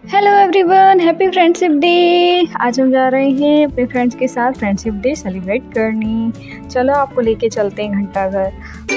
Hello everyone, happy friendship day. आज हम जा रहे हैं अपने फ्रेंड्स के साथ फ्रेंडशिप डे सेलिब्रेट करने। चलो आपको लेके चलते हैं घंटाघर।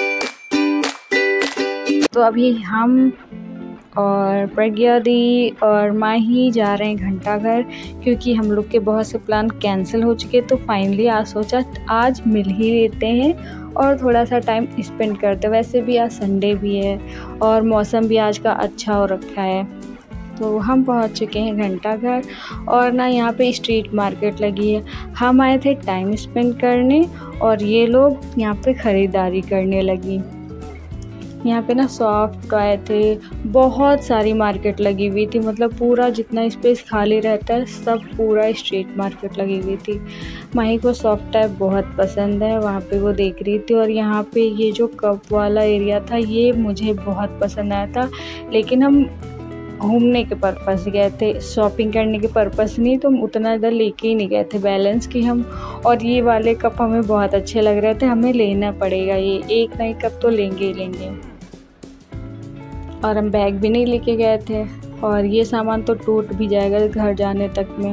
तो अभी हम और प्रज्ञा दी और माही जा रहे हैं घंटाघर, क्योंकि हम लोग के बहुत से प्लान कैंसिल हो चुके। तो फाइनली आज सोचा आज मिल ही लेते हैं और थोड़ा सा टाइम स्पेंड करते। वैसे भी आज संडे भी है और मौसम भी आज का अच्छा हो रखा है। तो हम पहुंच चुके हैं घंटाघर और ना यहाँ पे स्ट्रीट मार्केट लगी है। हम आए थे टाइम स्पेंड करने और ये लोग यहाँ पे ख़रीदारी करने लगी। यहाँ पे ना सॉफ्ट टॉय थे, बहुत सारी मार्केट लगी हुई थी। मतलब पूरा जितना स्पेस खाली रहता है सब पूरा स्ट्रीट मार्केट लगी हुई थी। माही को सॉफ्ट टॉय बहुत पसंद है, वहाँ पे वो देख रही थी। और यहाँ पे ये जो कप वाला एरिया था ये मुझे बहुत पसंद आया था, लेकिन हम घूमने के पर्पस गए थे, शॉपिंग करने के पर्पस नहीं। तो हम उतना इधर लेके ही नहीं गए थे बैलेंस की हम। और ये वाले कप हमें बहुत अच्छे लग रहे थे, हमें लेना पड़ेगा ये, एक नई कप तो लेंगे ही लेंगे। और हम बैग भी नहीं लेके गए थे और ये सामान तो टूट भी जाएगा घर जाने तक में।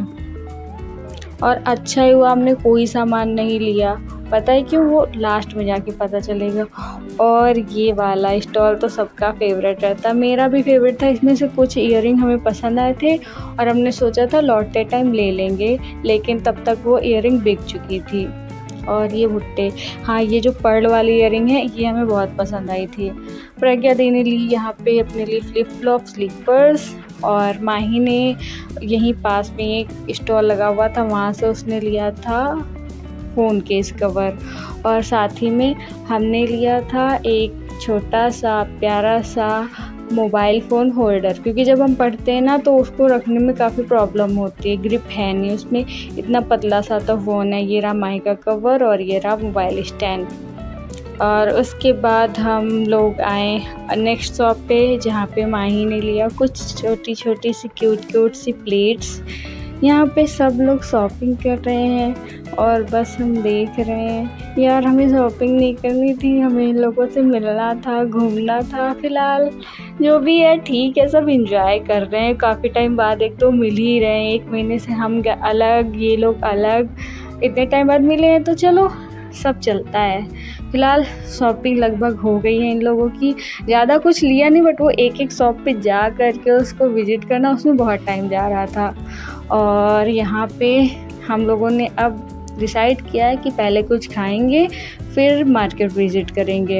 और अच्छा ही हुआ हमने कोई सामान नहीं लिया, पता है क्यों? वो लास्ट में जाके पता चलेगा। और ये वाला स्टॉल तो सबका फेवरेट रहता, मेरा भी फेवरेट था। इसमें से कुछ ईयरिंग हमें पसंद आए थे और हमने सोचा था लौटते टाइम ले लेंगे, लेकिन तब तक वो ईयरिंग बिक चुकी थी। और ये भुट्टे, हाँ ये जो पर्ल वाली ईयरिंग है ये हमें बहुत पसंद आई थी। प्रज्ञा दी ने ली यहाँ पे अपने लिए फ्लिप फ्लॉप स्लीपर्स, और माही ने यहीं पास में एक स्टॉल लगा हुआ था वहाँ से उसने लिया था फ़ोन केस कवर। और साथ ही में हमने लिया था एक छोटा सा प्यारा सा मोबाइल फ़ोन होल्डर, क्योंकि जब हम पढ़ते हैं ना तो उसको रखने में काफ़ी प्रॉब्लम होती है, ग्रिप है नहीं उसमें, इतना पतला सा तो फ़ोन है। ये रहा माही का कवर और ये रहा मोबाइल स्टैंड। और उसके बाद हम लोग आए नेक्स्ट शॉप पे, जहाँ पे माही ने लिया कुछ छोटी छोटी सी क्यूट सी प्लेट्स। यहाँ पे सब लोग शॉपिंग कर रहे हैं और बस हम देख रहे हैं। यार हमें शॉपिंग नहीं करनी थी, हमें इन लोगों से मिलना था, घूमना था। फ़िलहाल जो भी है ठीक है, सब एंजॉय कर रहे हैं। काफ़ी टाइम बाद एक तो मिल ही रहे हैं, 1 महीने से हम अलग, ये लोग अलग, इतने टाइम बाद मिले हैं तो चलो सब चलता है। फ़िलहाल शॉपिंग लगभग हो गई है इन लोगों की, ज़्यादा कुछ लिया नहीं, बट वो एक शॉप पे जा कर के उसको विज़िट करना उसमें बहुत टाइम जा रहा था। और यहाँ पे हम लोगों ने अब डिसाइड किया है कि पहले कुछ खाएंगे फिर मार्केट विज़िट करेंगे।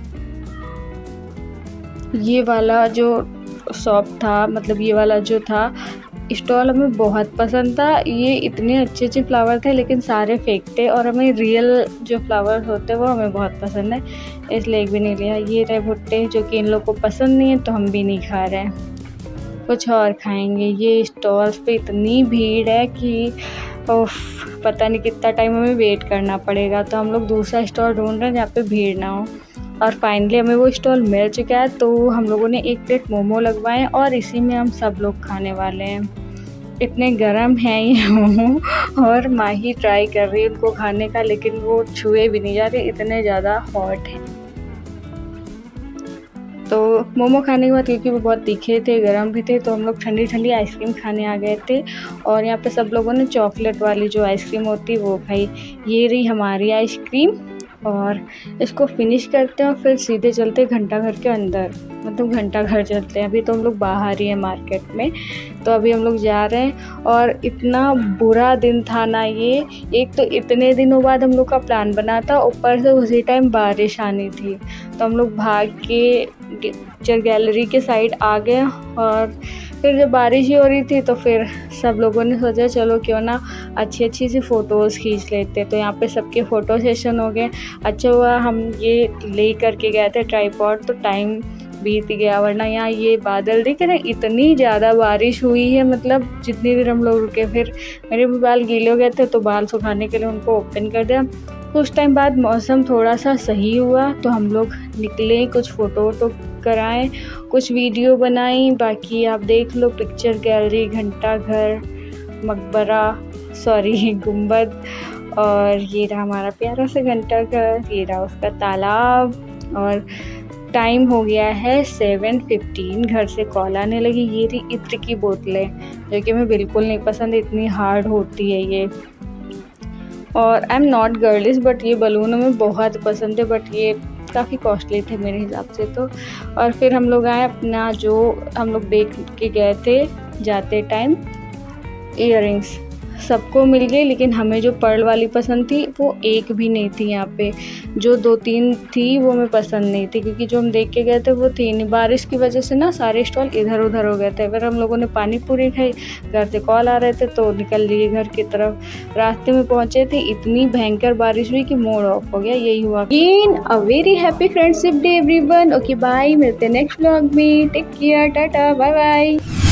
ये वाला जो शॉप था, मतलब ये वाला जो था स्टॉल हमें बहुत पसंद था। ये इतने अच्छे फ्लावर थे लेकिन सारे फेक थे, और हमें रियल जो फ्लावर्स होते हैं वो हमें बहुत पसंद है, इसलिए एक भी नहीं लिया। ये रहे भुट्टे जो कि इन लोग को पसंद नहीं है तो हम भी नहीं खा रहे हैं, कुछ और खाएंगे। ये स्टॉल्स पे इतनी भीड़ है कि पता नहीं कितना टाइम हमें वेट करना पड़ेगा। तो हम लोग दूसरा स्टॉल ढूंढ रहे हैं जहाँ पे भीड़ ना हो। और फाइनली हमें वो स्टॉल मिल चुका है, तो हम लोगों ने 1 प्लेट मोमो लगवाए और इसी में हम सब लोग खाने वाले हैं। इतने गरम हैं ये मोमो, और माही ट्राई कर रही है उनको खाने का, लेकिन वो छुए भी नहीं जा रहे, इतने ज़्यादा हॉट हैं। तो मोमो खाने के बाद, क्योंकि वो बहुत तीखे थे, गरम भी थे, तो हम लोग ठंडी ठंडी आइसक्रीम खाने आ गए थे। और यहाँ पे सब लोगों ने चॉकलेट वाली जो आइसक्रीम होती है वो खाई। ये रही हमारी आइसक्रीम, और इसको फिनिश करते हैं और फिर सीधे चलते हैं घंटाघर के अंदर, मतलब घंटाघर चलते हैं। अभी तो हम लोग बाहर ही हैं मार्केट में, तो अभी हम लोग जा रहे हैं। और इतना बुरा दिन था ना ये, एक तो इतने दिनों बाद हम लोग का प्लान बना था, ऊपर से उसी टाइम बारिश आनी थी। तो हम लोग भाग के पिक्चर गैलरी के साइड आ गए, और फिर जब बारिश ही हो रही थी तो फिर सब लोगों ने सोचा चलो क्यों ना अच्छी सी फ़ोटोज़ खींच लेते। तो यहाँ पे सबके फ़ोटो सेशन हो गए। अच्छा हुआ हम ये ले करके गए थे ट्राइपॉड, तो टाइम बीत गया, वरना यहाँ ये बादल दिख रहे हैं, इतनी ज़्यादा बारिश हुई है। मतलब जितनी देर हम लोग रुके, फिर मेरे भी बाल गीले हो गए थे तो बाल सुखाने के लिए उनको ओपन कर दिया। कुछ टाइम बाद मौसम थोड़ा सा सही हुआ तो हम लोग निकले, कुछ फ़ोटो कराएं, कुछ वीडियो बनाई। बाकी आप देख लो पिक्चर गैलरी, घंटाघर, मकबरा, सॉरी गुंबद, और ये रहा हमारा प्यारा सा घंटाघर, ये रहा उसका तालाब। और टाइम हो गया है 7:15। घर से कॉल आने लगी, ये रही इत्र की बोतलें जो कि हमें बिल्कुल नहीं पसंद, इतनी हार्ड होती है ये। और I am not girlish but ये बलून हमें बहुत पसंद है, बट ये काफ़ी कॉस्टली थे मेरे हिसाब से तो। और फिर हम लोग आए अपना जो हम लोग देख के गए थे जाते टाइम, इयररिंग्स सबको मिल गई, लेकिन हमें जो पर्ल वाली पसंद थी वो एक भी नहीं थी यहाँ पे। जो 2-3 थी वो हमें पसंद नहीं थी, क्योंकि जो हम देख के गए थे वो थी नहीं। बारिश की वजह से ना सारे स्टॉल इधर उधर हो गए थे। फिर हम लोगों ने पानी पूरी खाई, घर से कॉल आ रहे थे तो निकल लिए घर की तरफ। रास्ते में पहुँचे थे, इतनी भयंकर बारिश हुई कि मूड ऑफ हो गया। यही हुआ। A very happy friendship day everyone. Okay bye, मिलते हैं नेक्स्ट व्लॉग में। Take care, tata, bye bye.